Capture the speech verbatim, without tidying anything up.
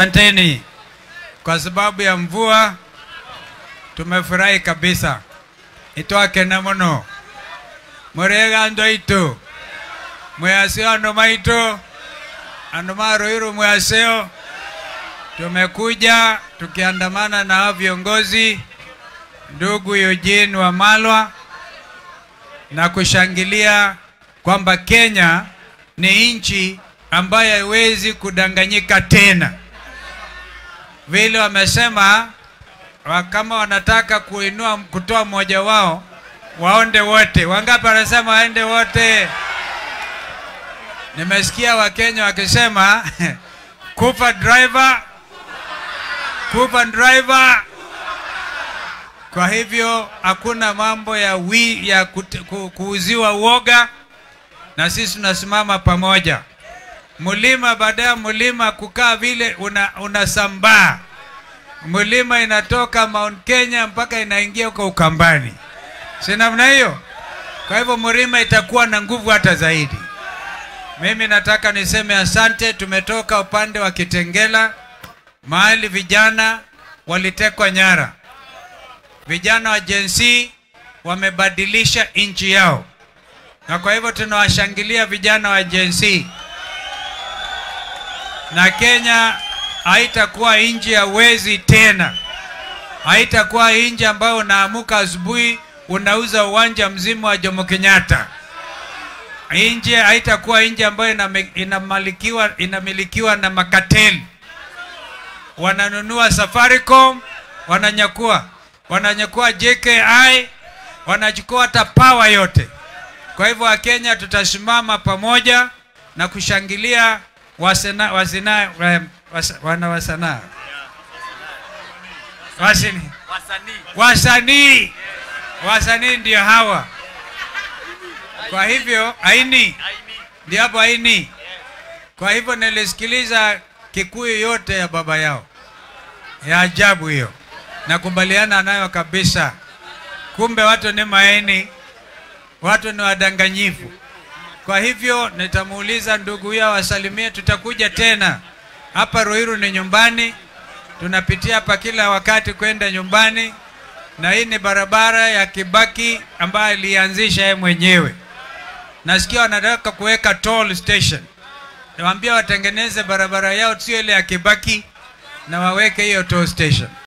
Asanteni kwa sababu ya mvua tumefurahi kabisa. Itoake na mono. Murega ndo ito. Mwaseo ando maito. Ando maroiro mwaseo. Tumekuja tukiandamana na viongozi ndugu Eugene wa Malwa na kushangilia kwamba Kenya ni nchi ambayo haiwezi kudanganyika tena. Vile wamesema kama wanataka kuinua kutoa mmoja wao waonde wote. Wangapi wanasema waende wote? Nimesikia Wakenya wakisema kufa driver, kufa driver. Kwa hivyo hakuna mambo ya wi ya ku, kuuziwa uoga, na sisi tunasimama pamoja. Mulima baada mulima kukaa vile una unasambaa. Mulima inatoka Mount Kenya mpaka inaingia huko Ukambani. Si namna hiyo? Kwa hivyo mulima itakuwa na nguvu hata zaidi. Mimi nataka niseme asante. Tumetoka upande wa Kitengela, mahali vijana walitekwa nyara. Vijana wa Gen Z wamebadilisha nchi yao. Na kwa hivyo tunawashangilia vijana wa Gen Z. Na Kenya haitakuwa nchi ya wezi tena. Haitakuwa nchi ambayo unaamuka asubuhi unauza uwanja mzima wa Jomo Kenyatta. Nchi haitakuwa nchi ambayo inamilikiwa inamilikiwa na makateli. Wananunua Safaricom, wananyakua, wananyakua J K I, wanachukua hata power yote. Kwa hivyo wa Kenya tutasimama pamoja na kushangilia wasana wasina was, wana wasana wasini wasanii wasanii wasanii ndio hawa. Kwa hivyo aini ndio hapo aini. Kwa hivyo nilisikiliza Kikuyu yote ya baba yao, ya ajabu hiyo, nakubaliana nayo kabisa. Kumbe watu ni maini, watu ni wadanganyifu. Kwa hivyo nitamuuliza ndugu yao wasalimie. Tutakuja tena hapa. Ruiru ni nyumbani, tunapitia hapa kila wakati kwenda nyumbani, na hii ni barabara ya Kibaki ambayo alianzisha yeye mwenyewe. Nasikia wanataka kuweka toll station. Niwaambia watengeneze barabara yao sio ile ya Kibaki na waweke hiyo toll station.